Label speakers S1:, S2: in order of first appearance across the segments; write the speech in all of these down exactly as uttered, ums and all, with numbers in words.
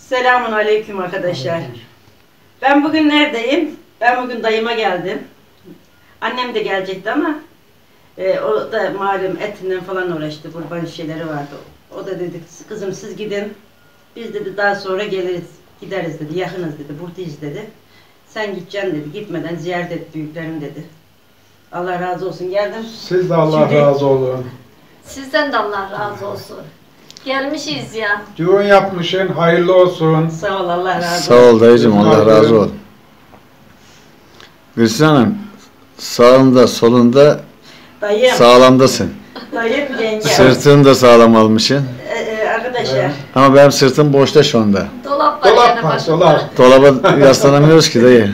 S1: Selamun aleyküm arkadaşlar. Ben bugün neredeyim? Ben bugün dayıma geldim. Annem de gelecekti ama e, o da malum etinden falan uğraştı. Kurban şeyleri vardı. O da dedi, kızım siz gidin. Biz dedi daha sonra geliriz, gideriz dedi. Yakınız dedi, buradayız dedi. Sen gideceksin dedi. Gitmeden ziyaret et büyüklerim dedi. Allah razı olsun. Geldim.
S2: Siz de Allah
S1: Şimdi,
S2: razı olun.
S3: Sizden de Allah razı olsun. Gelmişiz ya.
S2: Düğün yapmışsın, hayırlı olsun.
S1: Sağ ol, Allah razı olsun.
S4: Sağ ol dayıcım, Allah razı ol. Gülsün Hanım, sağında solunda
S1: Dayım,
S4: sağlamdasın.
S1: dayım yenge.
S4: Sırtını da sağlam almışsın.
S1: Ee, e, arkadaşlar,
S2: Evet.
S4: Ama benim sırtım boşta şu anda.
S3: Dolap var
S2: Dolap
S3: yanı
S2: var,
S3: başında.
S2: dolap.
S4: Dolaba yaslanamıyoruz ki dayı.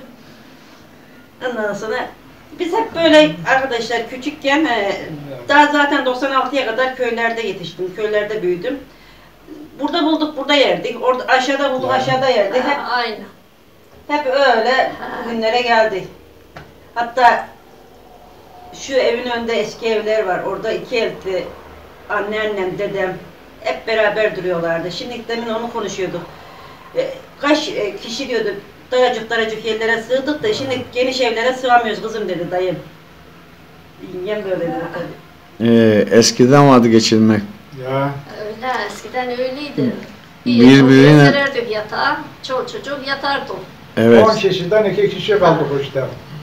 S1: ondan sonra biz hep böyle arkadaşlar küçükken e, daha zaten doksan altıya kadar köylerde yetiştim, köylerde büyüdüm. Burada bulduk, burada yerdik. Orada aşağıda bulduk, aşağıda yerdik. Hep
S3: Ha, aynı.
S1: hep öyle bugünlere geldik. Hatta şu evin önünde eski evler var. Orada iki evli anneannem, dedem hep beraber duruyorlardı. Şimdi demin onu konuşuyorduk. E, kaç e, kişi diyordu, daracık daracık yerlere sığdık da şimdi geniş evlere sığamıyoruz kızım dedi dayım. Yengem böyle dedi tabii.
S4: Ee, eskiden vardı geçirmek.
S2: Ya.
S3: Öyle, eskiden öyleydi. Bir
S4: Birbirine-
S3: yatak sererdik yatağa, çoluk çocuk yatardı.
S4: Evet.
S2: on kişiden iki kişi kaldık işte.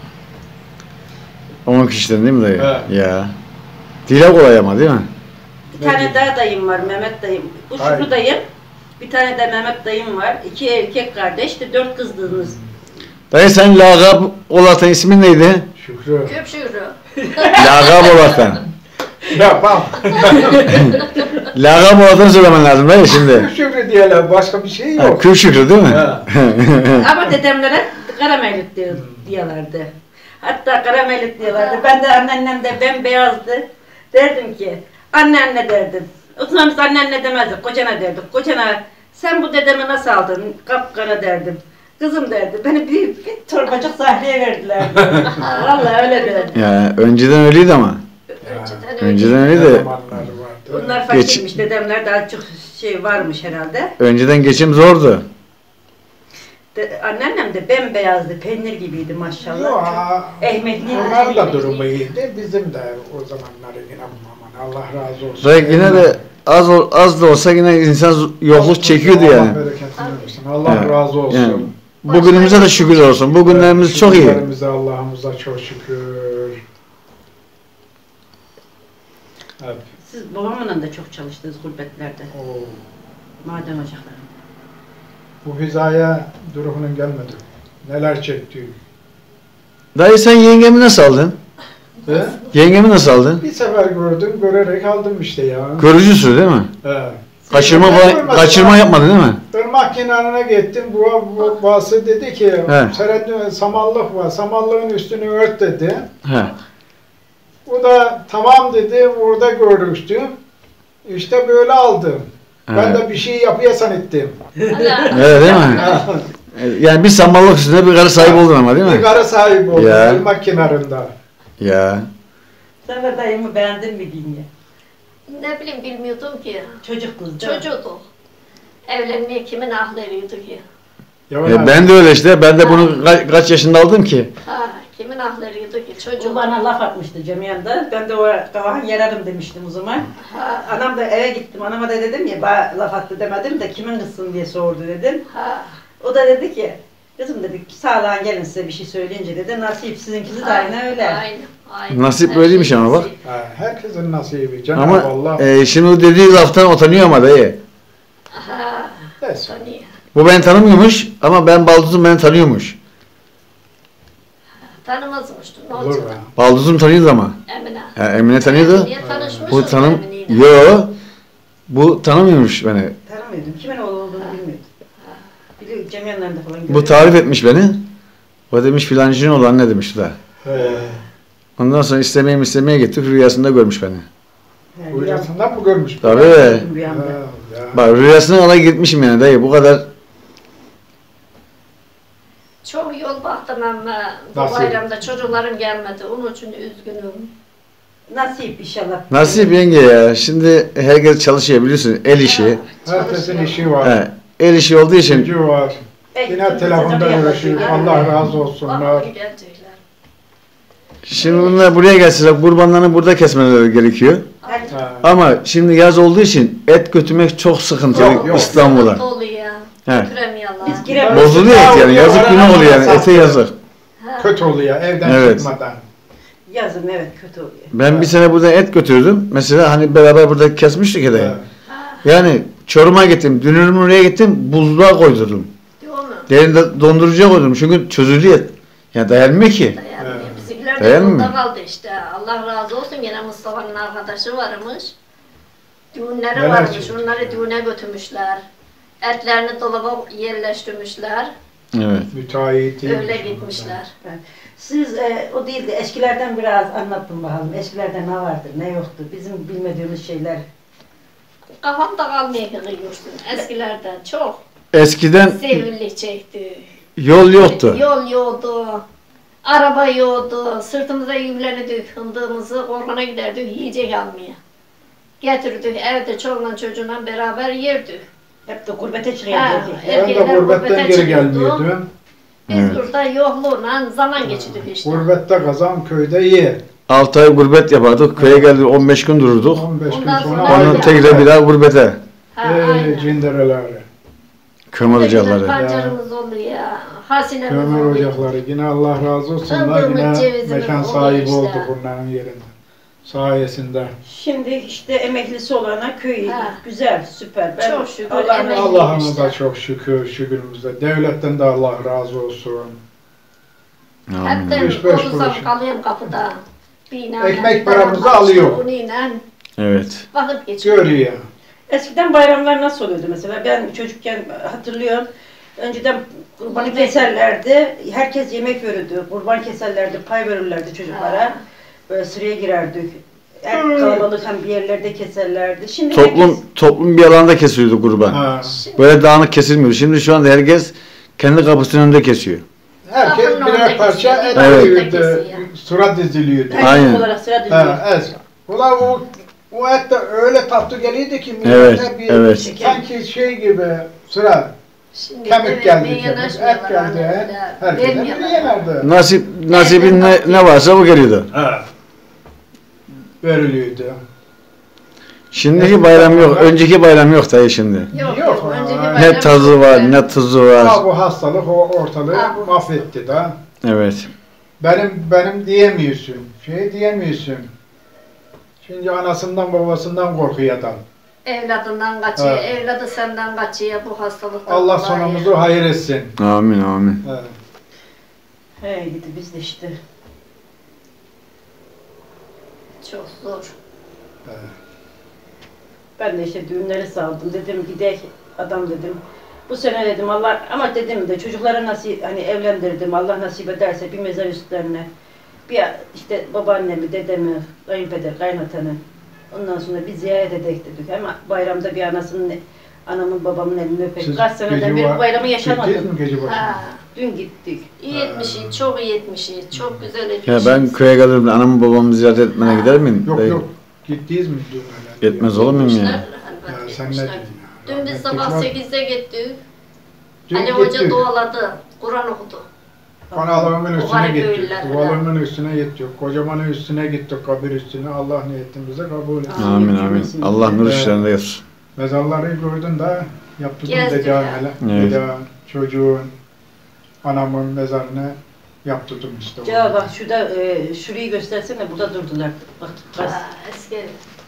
S4: on kişiden değil mi dayı?
S2: Evet.
S4: Ya. Dile kolay ama değil mi?
S1: Bir tane daha dayım var, Mehmet dayım. Bu
S2: Hayır.
S1: Şükrü dayım. Bir tane de Mehmet dayım var. İki erkek kardeş de dört kızlığımız.
S4: Dayı sen lagab olatan ismin neydi?
S2: Şükrü.
S3: Köpşüğürü.
S4: Lagab olatan.
S2: Yapam.
S4: Lagab olatanı söylemen lazım dayı şimdi.
S2: Şükrü diyelim, başka bir şey
S4: Ha,
S2: yok.
S4: Kül Şükrü değil mi?
S2: Ha.
S1: Ama dedemlere Karamellik diyor, diyorlardı. Hatta Karamellik diyorlardı. Ben de anneannem de bembeyazdı. Derdim ki, anneanne derdim. O zaman biz anneanne demezdik, kocana derdik. Kocana, sen bu dedemi nasıl aldın? Kapkara derdim. Kızım derdi, beni büyük bir torbacık sahneye verdiler. Vallahi öyle derdi.
S4: Ya önceden öyleydi ama.
S3: Önceden
S4: Önceden
S3: öyleydi.
S4: öyle de.
S2: Zamanları vardı.
S1: Bunlar
S4: Geç-
S1: fakirmiş, dedemler daha çok şey varmış herhalde.
S4: Önceden geçim zordu.
S1: De, anneannem de bembeyazdı, peynir gibiydi maşallah.
S2: Yok,
S1: Ehmetliydi.
S2: onların da durumu iyiydi. Bizim de o zamanları yine aman Allah razı olsun.
S4: Dayı yine de az ol- az da olsa yine insan yokluk çekiyordu yani.
S2: Allah bereketini versin. Allah
S4: Evet.
S2: razı olsun.
S4: Yani bugünümüze de şükür olsun. Bugünlerimiz çok iyi.
S2: Şükürlerimize, Allah'ımıza çok şükür. Evet.
S1: Siz babamla da çok çalıştınız gurbetlerde.
S2: Oo.
S1: Maden ocakları.
S2: Bu hizaya Duru'nun gelmedi. Neler çekti.
S4: Dayı sen yengemi nasıl aldın?
S2: He?
S4: Yengemi nasıl aldın?
S2: Bir sefer gördüm, görerek aldım işte ya.
S4: Görücüsü değil mi?
S2: He.
S4: Kaçırma
S2: Ben
S4: falan-
S2: görmedim.
S4: kaçırma yapmadı değil mi?
S2: Irmak kenarına gittim. Bu, bu babası dedi ki,
S4: He.
S2: Seredin samallık var, samallığın üstünü ört dedi.
S4: He.
S2: O da tamam dedi, orada görüştüm. İşte böyle aldım. Ben
S4: He.
S2: de bir şey yapıya sanettim.
S4: Evet değil mi? Yani bir samallık üstünde bir karı sahibi oldun ama değil
S2: Bir
S4: mi?
S2: karı sahibi oldum,
S4: Ya.
S2: Irmak kenarında.
S4: Ya.
S1: Sen de dayımı beğendin mi diyeyim ya?
S3: Ne bileyim bilmiyordum ki.
S1: Çocuk kız değil mi?
S3: Çocuğdu. Evlenmeye kimin aklı eriyordu ki?
S2: Yaman
S4: E,
S2: abi.
S4: ben de öyle işte. Ben de bunu ka- kaç yaşında aldım ki?
S3: Ha, kimin aklı eriyordu ki?
S1: O
S3: Çocuğu.
S1: bana laf atmıştı Cemiyan'da. Ben de o kavahan yararım demiştim o zaman.
S3: Ha,
S1: Anam da eve gittim. Anama da dedim ya, bana laf attı demedim de kimin kızsın diye sordu dedim.
S3: ha.
S1: O da dedi ki, kızım dedi, sağlığa gelin size bir şey söyleyince dedi, nasip sizinkisi de aynı öyle.
S3: Aynı, aynı.
S4: Nasip
S3: Her
S4: böyleymiş
S3: şey
S4: ama bak.
S3: nasip.
S2: Ha, herkesin nasibi. Cenab-ı
S4: Ama
S2: Allah.
S4: e, şimdi o dediği laftan utanıyor ama dayı.
S3: Ha,
S2: Neyse.
S3: tanıyor.
S4: Bu beni tanımıyormuş ama ben Balduz'um beni tanıyormuş.
S3: Tanımazmıştı. Ne
S2: Olur
S3: olacak?
S2: be.
S4: Balduz'um tanıyordu ama.
S3: Emine.
S4: Ha, Emine tanıyordu.
S3: Niye tanışmışız
S4: Bu tanım...
S3: Emine'yle?
S4: Yo. Bu tanımıyormuş beni.
S1: Tanımıyordum. Kimin oğlu olduğunu bilmiyordum. Biliyor, Cemiyan'larında falan
S4: Bu
S1: görüyorum.
S4: tarif etmiş beni. O demiş filancının oğlu anne demiş da.
S2: He.
S4: Ondan sonra istemeye istemeye gittik. Rüyasında görmüş beni.
S1: Yani
S2: Buyurasından mı görmüş?
S4: Tabii.
S1: rüyam-
S2: Ha,
S1: rüyamda.
S2: ya.
S4: Bak rüyasına alay gitmişim yani dayı. Bu kadar
S3: Çok yol baktım ama bu
S2: Nasıl?
S3: bayramda çocuklarım gelmedi. Onun için üzgünüm.
S1: Nasip inşallah.
S4: nasip yenge ya. Şimdi herkes çalışıyor biliyorsun. El işi.
S2: Herkesin işi var.
S4: He. el işi olduğu için
S2: Gücü var.
S1: Belki
S2: Yine
S1: kimse
S2: telefonda
S1: tabii
S2: uğraşıyor.
S1: yapmaz.
S2: Allah razı olsunlar.
S3: Vallahi gelecekler.
S4: şimdi bunlar buraya gelseler kurbanlarını burada kesmeleri gerekiyor.
S1: Her-
S2: Ha.
S4: Ama şimdi yaz olduğu için et götürmek çok sıkıntılı
S2: Yok, yok.
S4: İstanbul'a.
S3: Sıkıntı oluyor.
S4: He.
S3: Götüremiyorlar.
S1: Biz giremiyoruz.
S4: Bozuluyor et yani. Yazık günah oluyor yani. Ete yazık.
S3: Ha.
S2: Kötü oluyor evden
S4: Evet.
S2: çıkmadan.
S1: Yazın evet kötü oluyor.
S4: Ben bir sene buradan et götürdüm. Mesela hani beraber burada kesmiştik ya da.
S2: Evet.
S4: Yani Çorum'a gittim. Dünürüm oraya gittim. Buzluğa koydurdum.
S3: Değil mi?
S4: Derinde dondurucuya koydum. Çünkü çözülüyor et. Yani dayanmıyor ki.
S3: Dayanmıyor.
S2: Evet.
S3: Bizimkiler de
S4: Dayanmıyor.
S3: burada kaldı işte. Allah razı olsun. Gene Mustafa'nın arkadaşı varmış. Düğünleri
S2: Neler
S3: varmış.
S2: çıktı?
S3: Onları düğüne götürmüşler. Etlerini dolaba yerleştirmişler.
S4: Evet.
S2: Müteahhiti.
S3: Öyle gitmişler.
S1: Siz e, o değil de eskilerden biraz anlatın bakalım. Eskilerde ne vardır, ne yoktu? Bizim bilmediğimiz şeyler.
S3: Kafamda kalmaya kılıyorsun. Eskilerde çok
S4: Eskiden
S3: sevillik çekti.
S4: yol yoktu.
S3: Yol yoktu. Araba yoktu. Sırtımıza yüklenirdik. Hındığımızı ormana giderdik yiyecek almaya. Getirdik evde çoluğla çocuğla beraber yerdik.
S1: Hep de gurbete
S3: Ha,
S1: çıkıyordu.
S2: Ben de
S3: erkekler
S2: gurbetten
S3: gurbete
S2: geri
S3: çıkıyordu.
S2: gelmiyordum.
S3: Biz
S4: Evet.
S3: burada yokluğuna zaman geçirdik işte.
S2: Gurbette kazan köyde ye.
S4: altı ay gurbet yapardık. Köye geldik on beş gün dururduk.
S2: on beş gün
S3: Ondan
S2: sonra
S3: sonra-
S4: Onun
S3: Aynen.
S4: tekrar bir daha gurbete.
S3: Ha,
S2: Eee
S3: aynen.
S2: cindereleri.
S4: Kömür
S3: Burada
S4: ocakları.
S3: yine pancarımız oluyor. Hasinemiz
S2: Kömür
S3: oluyor.
S2: ocakları. Yine Allah razı olsunlar.
S3: Fındığımız,
S2: Yine
S3: cevizimiz
S2: mekan
S3: oluyor
S2: sahibi
S3: işte.
S2: oldu bunların yerinde. Sayesinde.
S1: Şimdi işte emeklisi olana köy
S3: Ha.
S1: güzel, süper. Ben
S3: Çok şükür
S1: Allah'ın
S3: emekli.
S2: Allah'ımıza
S3: işte.
S2: çok şükür, şükürümüze. Devletten de Allah razı olsun.
S3: Hepten
S2: Beş beş
S3: olursam
S2: kuruş.
S3: kalıyorum kapıda. Bina,
S2: Ekmek
S3: bir
S2: paramızı
S3: tane
S2: alıyor.
S3: maaş, Onunla
S4: Evet.
S3: vakit geçiyor.
S2: Görüyor.
S1: Eskiden bayramlar nasıl oluyordu mesela? Ben çocukken hatırlıyorum. Önceden kurbanı
S3: Yemek.
S1: keserlerdi. Herkes yemek verirdi. Kurban keserlerdi, pay verirlerdi çocuklara.
S3: Ha.
S1: Böyle sıraya girerdik. Her kalabalık hem bir yerlerde keserlerdi. Şimdi
S4: Toplum
S1: herkes
S4: toplum bir alanda kesiliyordu kurban.
S2: Ha.
S4: Böyle dağınık kesilmiyor. Şimdi şu anda herkes kendi kapısının önünde kesiyor.
S2: Herkes
S3: Kapının
S2: birer
S3: önünde
S2: parça
S3: kesiyor,
S2: et
S4: Evet.
S2: koyuyordu.
S3: kesiyor.
S2: Sıra diziliyordu.
S1: herkes
S4: Aynen.
S1: olarak sıra diziliyor.
S2: Ha, et. Ulan o, o et de öyle tatlı geliyordu ki
S4: Evet,
S2: millete bir
S4: evet.
S2: sanki şey gibi sıra
S3: Şimdi
S2: kemik
S3: evet,
S2: geldi
S3: bir
S2: kemik, et
S3: yanaşmıyorlar,
S2: geldi et.
S3: öyle
S2: Herkese biri
S3: vermiyorlar.
S2: yenerdi.
S4: Nasip nasibin ne, ne varsa bu geliyordu.
S2: Ha. Veriliyordu.
S4: Şimdiki bayram yok. Önceki bayram yok dayı şimdi.
S3: Yok
S2: Yok,
S3: yok. Önceki
S2: ha.
S4: Ne
S3: bayram
S4: tazı
S3: çok
S4: var,
S3: güzel.
S4: ne tuzu var.
S2: Ha, bu hastalık o ortalığı
S3: Ha, bu-
S2: mahvetti da.
S4: Evet.
S2: Benim benim diyemiyorsun. Şey diyemiyorsun. Şimdi anasından babasından korkuyor adam.
S3: Evladından kaçıyor,
S2: Ha.
S3: evladı senden kaçıyor bu hastalıktan.
S2: Allah
S3: dolayı.
S2: sonumuzu hayır etsin.
S4: Amin amin.
S2: Ha.
S1: He gidi biz de işte.
S3: Çok zor.
S1: Ben de işte düğünleri saldım. Dedim gidek adam dedim. Bu sene dedim Allah ama dedim de çocuklara nasip hani evlendirdim. Allah nasip ederse bir mezar üstlerine bir işte babaannemi, dedemi, kayınpeder, kaynatanı ondan sonra bir ziyaret edek dedik. Hem bayramda bir anasının anamın babamın elini öpek.
S2: Siz
S1: Kaç seneden
S2: gece
S1: beri
S2: var-
S1: bu bayramı
S2: Gittiniz
S1: yaşamadım.
S2: mi gece başına?
S3: Ha.
S1: Dün gittik.
S3: İyi etmişiz, çok iyi etmişiz, çok güzel
S4: Ya
S3: etmişiz.
S4: ben köye gelirim anamı babamı ziyaret etmene gider miyim?
S2: Yok
S4: dayı?
S2: yok. Gittiniz mi düğüne?
S4: Gitmez olur muyum
S3: Gitmişler,
S4: ya?
S3: elbet
S2: Ya, sen ne
S3: gitmişler.
S2: diyorsun ya?
S3: Dün biz sabah
S2: Rahmetli
S3: sekizde gittik.
S2: Dün
S3: Ali Hoca
S2: gittik.
S3: dualadı, Kur'an okudu.
S2: Kanalımın
S3: O
S2: üstüne
S3: garip
S2: gittik.
S3: köylüler
S2: Duvalımın üstüne gittik. Kocamanın üstüne gittik. Kabir üstüne. Allah niyetimize kabul etsin.
S4: Amin amin. Allah nur işlerinde yatsın.
S2: Mezarları gördün de yaptırdım
S3: Gezdik
S2: dede
S3: ya.
S2: hele.
S4: Evet.
S2: Dede, çocuğun, anamın mezarını yaptırdım işte.
S1: Ya bak şurada e, şurayı göstersene burada durdular. Bak bak.
S3: Ha, eski.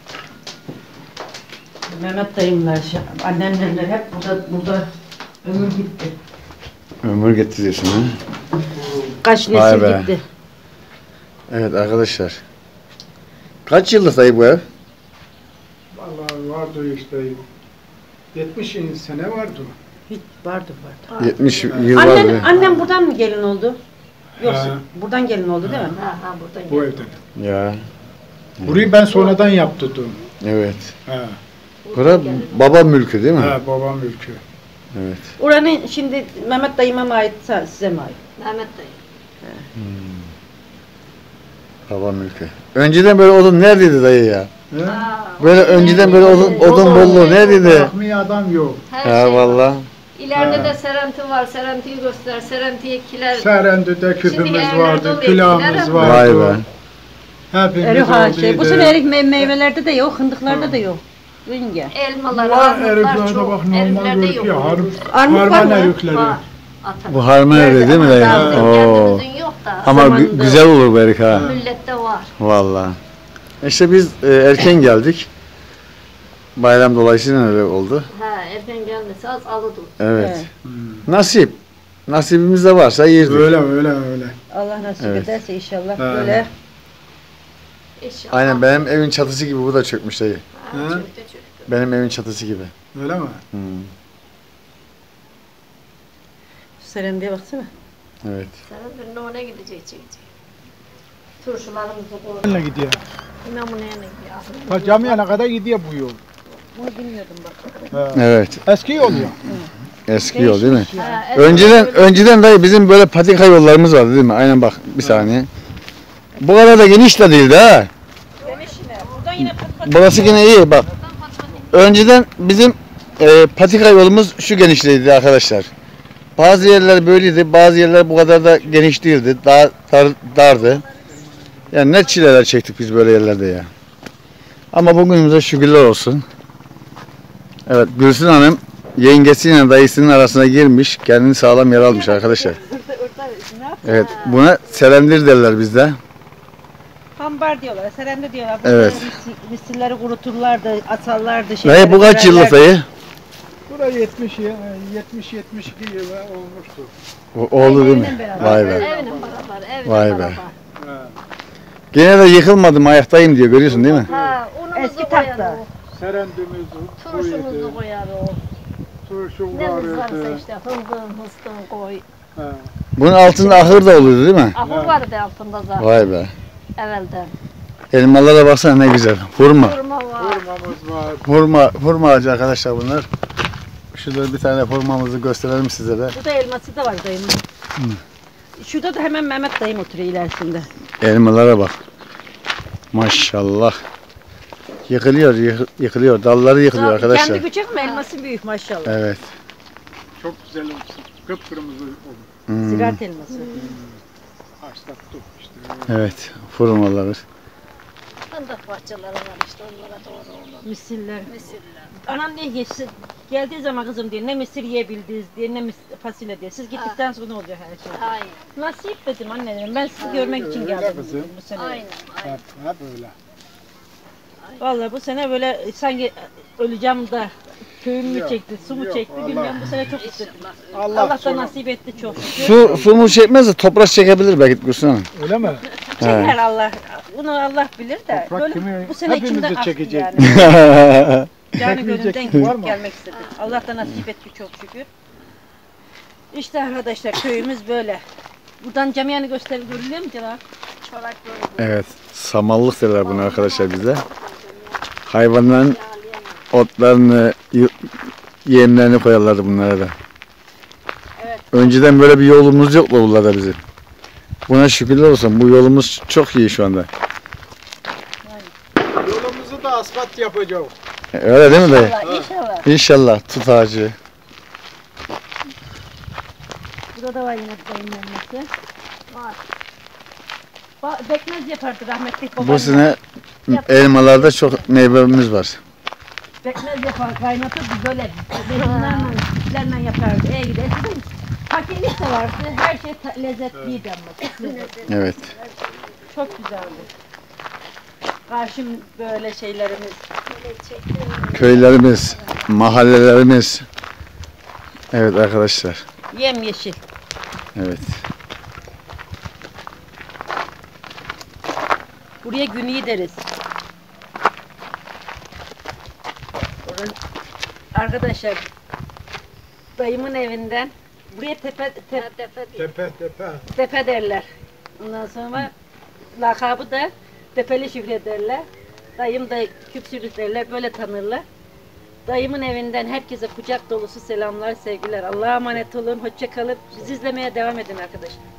S1: Mehmet dayımlar, şey- annemler hep burada burada ömür gitti.
S4: Ömür gitti diyorsun ha?
S1: Kaç
S4: Vay
S1: nesil
S4: be.
S1: gitti.
S4: Evet arkadaşlar. Kaç yıllık dayı bu ev?
S2: Vallahi vardı işte yetmiş sene vardı.
S1: Hiç vardı vardı.
S4: yetmiş yıl
S1: Annem,
S4: vardı.
S1: annem buradan mı gelin oldu? Yoksa
S2: Ha.
S1: buradan gelin oldu değil mi?
S3: Ha, ha, buradan
S2: Bu
S3: geldi.
S2: evden.
S4: Ya
S2: Burayı ben sonradan yaptırdım.
S4: evet.
S2: Ha,
S4: Bura baba mülkü değil mi?
S2: ha babam ülkü.
S4: Evet.
S1: Oranın şimdi Mehmet dayıma mı ait, size mi ait?
S3: Mehmet dayı.
S4: Baba mülkü. Önceden böyle odun neredeydi dayı ya?
S2: He?
S3: Ha,
S4: Böyle önceden böyle odun, odun bolluğu neredeydi?
S2: Bırakmıyor adam yok.
S3: Her
S4: Ya
S3: şey
S4: valla.
S3: İleride
S2: Ha.
S3: de serenti var. Serentiyi göster. Serentiye kiler.
S2: Serendü'de
S3: Şimdi
S2: küpümüz
S3: evler
S2: vardı,
S3: dolu,
S2: külahımız
S3: etkiler
S2: vardı.
S4: Vay be.
S2: Hepimiz
S1: Erik ağacı. Bu sene
S2: oradaydı.
S1: erik me- meyvelerde de yok, fındıklarda da yok. Yenge.
S3: Elmalar,
S2: Var
S3: armutlar
S2: eriklerde
S3: çok.
S2: bak normal
S3: Eriflerde
S2: görünüyor.
S3: yok.
S2: Harm,
S1: Armut var
S2: harman
S1: mı?
S2: erikleri.
S3: Var. Atar.
S4: Bu harman eriği değil mi dayı?
S3: Daha bizim
S4: Oo.
S3: kendimizin yok da.
S4: Ama gü-
S1: Zamanında-
S4: güzel olur bu erik ha.
S3: Millette var.
S4: Vallahi. İşte biz e, erken geldik. Bayram dolayısıyla öyle oldu.
S3: Ha, erken gelmesi az alıdım.
S4: Evet.
S1: Evet.
S4: Nasip. Nasibimiz de varsa yerdik.
S2: Öyle öyle öyle.
S1: Allah nasip
S4: Evet.
S1: ederse inşallah
S2: Ha.
S1: böyle.
S3: İnşallah.
S4: Aynen benim evin çatısı gibi bu da çökmüş dayı.
S3: Ha,
S2: Ha?
S3: çöktü, çöktü.
S4: Benim evin çatısı gibi.
S2: Öyle mi?
S4: Hmm.
S1: Seremdiye baksana.
S4: Evet.
S3: Senin bir nune gidecek, çekecek. Turşularımızı koyduk.
S2: Ne gidiyor?
S3: İmamın yanına gidiyor.
S2: Ta camiye kadar gidiyor bu yol.
S1: Bunu bilmiyordum bak.
S2: Ha.
S4: Evet.
S2: Eski yol ya.
S4: Eski yol değil mi?
S3: Ha, eski
S4: Önceden
S3: böyle-
S4: önceden dayı bizim böyle patika yollarımız vardı değil mi? Aynen bak bir saniye. Bu kadar da geniş de değildi ha.
S1: Buradan yine pat pat.
S4: Burası yine iyi bak. Önceden bizim e, patika yolumuz şu genişliğiydi arkadaşlar. Bazı yerler böyleydi, bazı yerler bu kadar da geniş değildi. Daha dar, dardı. Yani ne çileler çektik biz böyle yerlerde ya. Ama bugünümüze şükürler olsun. Evet, Gülsün Hanım yengesiyle dayısının arasına girmiş, kendini sağlam yer almış arkadaşlar. Evet, buna serendir derler bizde.
S1: Hambar diyorlar, seremde diyorlar.
S4: Evet.
S1: Misi- Misilleri kuruturlardı, atarlardı.
S4: Dayı bu kaç yıllık dayı?
S2: Bura yetmiş ya, yetmiş yetmiş iki yıl olmuştu.
S4: O- Oldu değil mi?
S1: Evle beraber.
S4: Vay be.
S3: Evinin beraber, evinin
S4: Vay be.
S3: beraber.
S2: Ha.
S4: Gene de yıkılmadım, ayaktayım diyor, görüyorsun değil mi?
S3: Ha, unumuzu
S1: Eski
S3: koyar
S1: takla.
S3: o.
S2: Serendimiz
S3: Turşumuzu
S2: buydu.
S3: koyar o.
S2: Turşu
S3: Ne varsa
S2: vardı.
S3: işte fındığın, fıstığın koy.
S2: Ha.
S4: Bunun altında ahır da oluyordu değil mi?
S3: Ahır vardı altında zaten
S4: Vay be.
S3: evvelden.
S4: Elmalara baksana ne güzel. Hurma.
S3: Hurma var.
S2: Hurmamız var.
S4: Hurma, hurma ağacı arkadaşlar bunlar. Şurada bir tane hurmamızı gösterelim sizlere.
S1: Burada elması da var dayımın. Şurada da hemen Mehmet dayım oturuyor ilerisinde.
S4: Elmalara bak. Maşallah. Yıkılıyor, yık- yıkılıyor. Dalları yıkılıyor arkadaşlar.
S1: Kendi küçük mü elması büyük maşallah.
S4: Evet.
S2: Çok güzel olmuş. Kıpkırmızı oldu.
S4: Hmm,
S1: Ziraat elması.
S2: Açlattık işte.
S4: evet. Hurmaları.
S3: Fındık bahçeleri var işte onlara doğru olur.
S1: Misiller.
S3: Misiller.
S1: Anam ne geçti? Geldiği zaman kızım diye ne misir yiyebildiniz diye ne mis- fasulye diye. Siz gittikten sonra ne olacak her şey?
S3: Aynen,
S1: Nasip dedim anne dedim. Ben sizi görmek için
S2: Öyle
S1: geldim
S2: kızım.
S1: bu sene.
S3: aynen, aynen.
S2: Hep, hep öyle.
S1: Vallahi bu sene böyle sanki öleceğim da köyüm mü
S2: Yok,
S1: çekti, su mu
S2: yok,
S1: çekti
S2: Allah.
S1: bilmiyorum. Bu sene çok istedim.
S2: Allah,
S1: Allah da
S2: sonra-
S1: nasip etti çok şükür.
S4: Su, su mu çekmez de toprak çekebilir belki Gülsün Hanım.
S2: Öyle mi?
S1: Çeker Allah. Bunu Allah bilir de.
S2: Toprak
S1: Böyle
S2: kimi-
S1: bu sene
S2: hepimizi
S1: içimden aktı
S2: çekecek.
S1: yani. Canı
S2: Çekmeyecek
S1: gönülden
S2: kim var
S1: gidip
S2: mı?
S1: gelmek istedim. Allah da nasip etti çok şükür. İşte arkadaşlar köyümüz böyle. Buradan camianı gösterip görülüyor mu Celal?
S3: Çorak böyle.
S4: Evet. Samallık derler bunu arkadaşlar bize. Hayvanların otlarını, y- yemlerini koyarlardı bunlara da.
S1: Evet.
S4: Önceden böyle bir yolumuz yoktu buralarda bizim. Buna şükürler olsun. Bu yolumuz çok iyi şu anda.
S2: Yolumuzu da asfalt yapacağız.
S4: Öyle değil mi dayı?
S1: İnşallah, inşallah.
S4: İnşallah tut ağacı.
S1: Burada da var yine dayım elması. Var. Ba- Bekmez yapardı rahmetli babam.
S4: Bu sene elmalarda çok meyvemiz var.
S1: Bekmez yapar, kaynatırdı böyle. Beynlerle, sütlerle yapardı. İyi gider. Sizin fakirlik de vardı. Her şey ta- lezzetliydi ama. Çok lezzetli.
S4: Evet.
S1: Çok güzeldi. Karşım böyle şeylerimiz.
S4: Köylerimiz, mahallelerimiz. Evet arkadaşlar.
S1: Yemyeşil.
S4: Evet.
S1: Buraya günü deriz. Orada- Arkadaşlar dayımın evinden buraya tepe, te-
S2: Tepe tepe.
S1: tepe derler. Ondan sonra lakabı da Tepeli Şifre derler. Dayım da Küpsürüz derler. Böyle tanırlar. Dayımın evinden herkese kucak dolusu selamlar, sevgiler. Allah'a emanet olun. Hoşça kalın. Bizi izlemeye devam edin arkadaşlar.